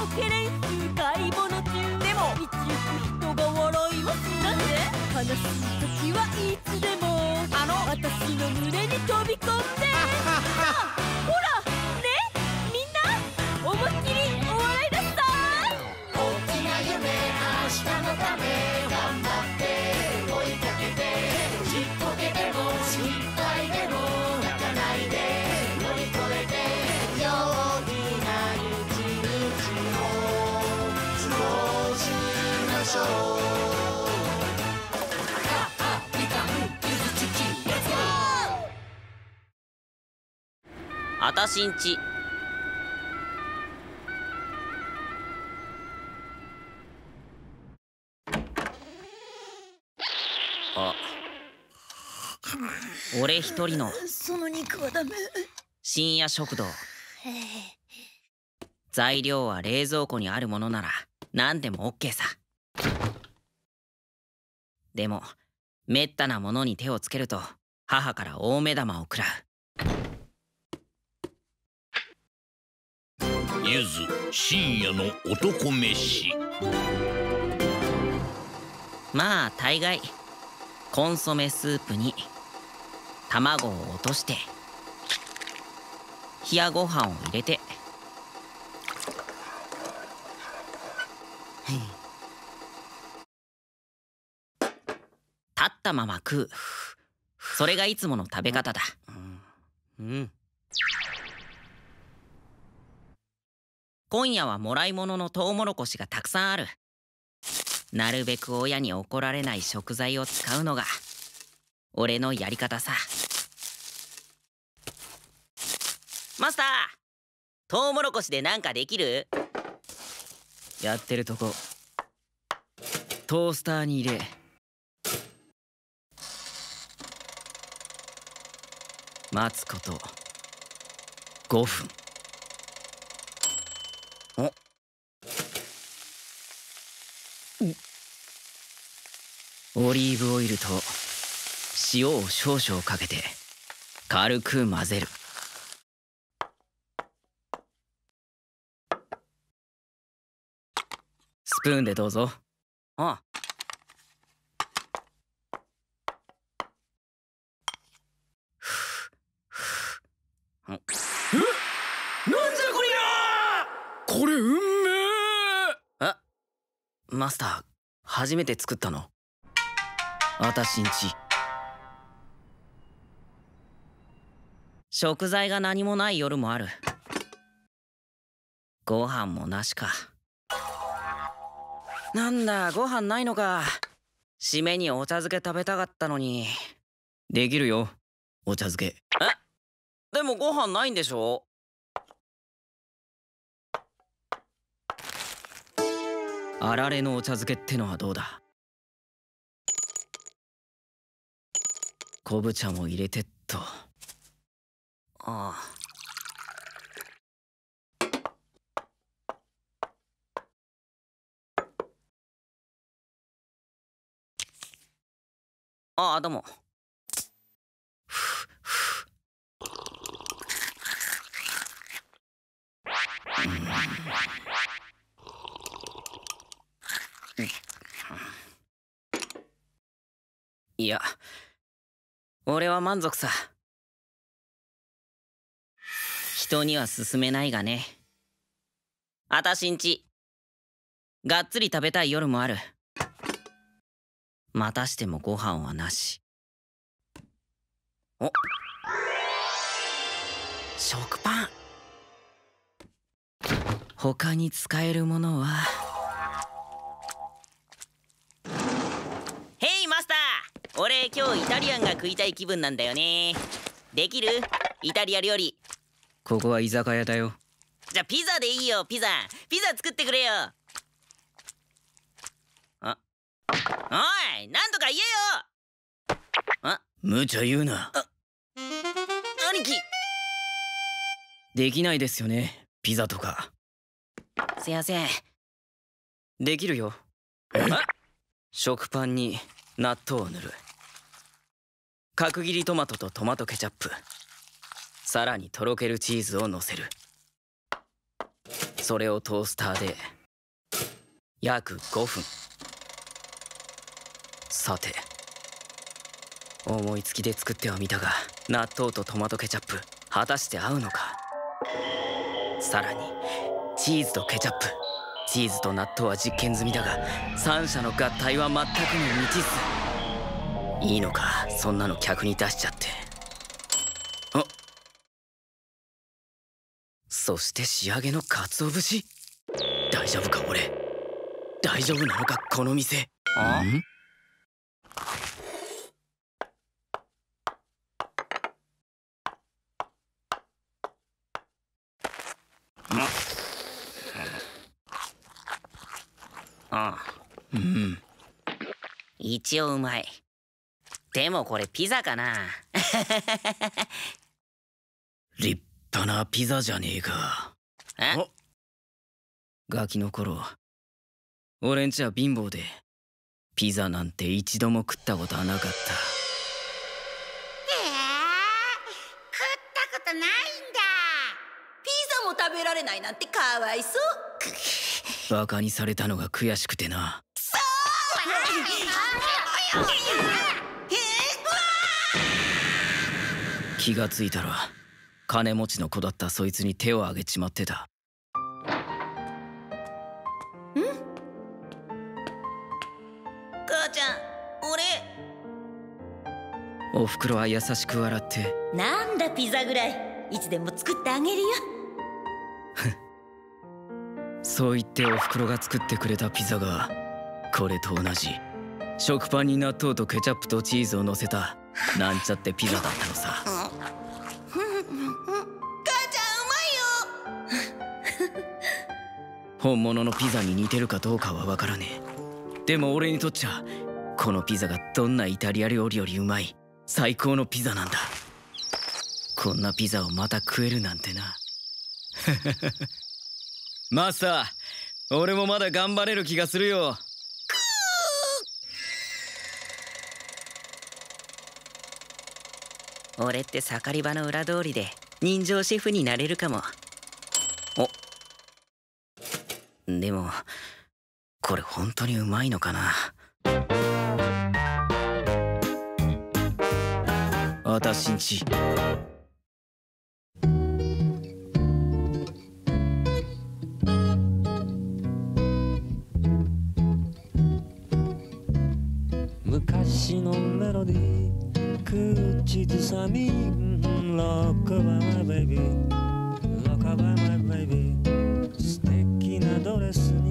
ケレンス買い物中でも道行く人が笑いをする。なんで悲しい時はいつでも私の胸に飛び込んでほらね、みんな思いっきりお笑いだした大きな夢明日のため頑張って追いかけてちっぽけでも失敗でも泣かないで乗り越えて陽気な一日を過ごしましょう。 あたしんち。あ、俺一人のその肉はダメ。 深夜食堂。材料は冷蔵庫にあるものなら何でも OK さ。でもめったなものに手をつけると母から大目玉を食らう。 ゆず深夜の男飯。 まあ大概コンソメスープに卵を落として冷やご飯を入れて立ったまま食う。それがいつもの食べ方だ。今夜はもらい物のトウモロコシがたくさんある。なるべく親に怒られない食材を使うのが俺のやり方さ。マスター、トウモロコシでなんかできる？やってるとこトースターに入れ待つこと5分。オリーブオイルと塩を少々かけて軽く混ぜる。スプーンでどうぞ。ああ。 なんじゃこりゃー。これうんめえ。 あ、マスター初めて作ったの？あたしんち。食材が何もない夜もある。ご飯もなしか。なんだ、ご飯ないのか。締めにお茶漬け食べたかったのに。できるよ、お茶漬け。でもご飯ないんでしょ？あられのお茶漬けってのはどうだ？昆布茶も入れてっと。ああ、どうも。いや、俺は満足さ。人には勧めないがね。あたしんち、がっつり食べたい夜もある。またしてもご飯はなし。お、食パン。他に使えるものは。ヘイマスター、俺今日イタリアンが食いたい気分なんだよね。できる？イタリア料理。ここは居酒屋だよ。じゃあピザでいいよ。ピザ作ってくれよ。おい、なんとか言えよ。無茶言うな。兄貴。できないですよね、ピザとか。すいません。できるよ。食パンに納豆を塗る。角切りトマトとトマトケチャップ、さらにとろけるチーズをのせる。 それをトースターで約5分。さて、思いつきで作ってはみたが、納豆とトマトケチャップ果たして合うのか。さらにチーズとケチャップ、チーズと納豆は実験済みだが、三者の合体は全くの未知数。いいのか、そんなの客に出しちゃって。あ、そして仕上げの鰹節。大丈夫か俺。大丈夫なのかこの店。ん？うん。 一応うまい。でもこれピザかな。 立派なピザじゃねえか。 え？ ガキの頃、俺んちは貧乏でピザなんて一度も食ったことはなかった。 食ったことないんだ。 ピザも食べられないなんてかわいそう。 バカにされたのが悔しくてな。気がついたら金持ちの子だったそいつに手を挙げちまってた。 母ちゃん、俺。 おふくろは優しく笑って、 なんだピザぐらいいつでも作ってあげるよ。 そう言っておふくろが作ってくれたピザがこれと同じ食パンに納豆とケチャップとチーズを乗せたなんちゃってピザだったのさ。 母ちゃんうまいよ。 本物のピザに似てるかどうかは分からねえ。でも俺にとっちゃこのピザがどんなイタリア料理よりうまい最高のピザなんだ。こんなピザをまた食えるなんてな。マスター、俺もまだ頑張れる気がするよ。 俺って盛り場の裏通りで人情シェフになれるかも。 でもこれ本当にうまいのかな。私んち昔のメロディー口ずさみ Rock by my baby Rock by my baby 素敵なドレス